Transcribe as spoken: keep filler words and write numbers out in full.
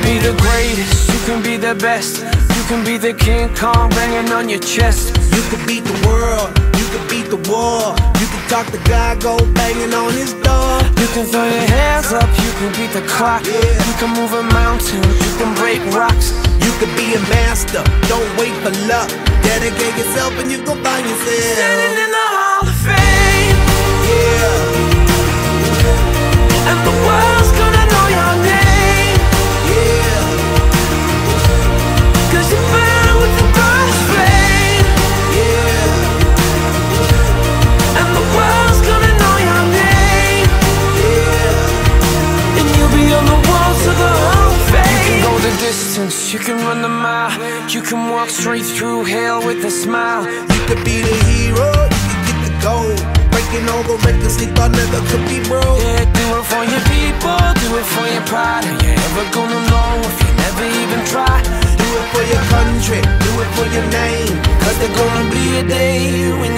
be the greatest, you can be the best. You can be the King Kong banging on your chest. You can beat the world, you can beat the war. You can talk to God, go banging on his door. You can throw your hands up, you can beat the clock. Yeah. You can move a mountain, you can break rocks. You can be a master, don't wait for luck. Dedicate yourself and you gon' find yourself Standing in the Hall of Fame. Yeah. And the world's gonna know your name. Yeah. Cause you burn with the burst flame. Yeah. And the world's gonna know your name. Yeah. And you'll be on the walls of the Hall of Fame. You can go the distance, you can run the mile. You can walk straight through hell with a smile. You could be the hero, you can get the gold. Breaking all the records they thought never could be broke. Yeah, do it for your people, do it for your pride. Are you ever gonna know if you never even try? Do it for your country, do it for your name. Cause there's gonna be a day when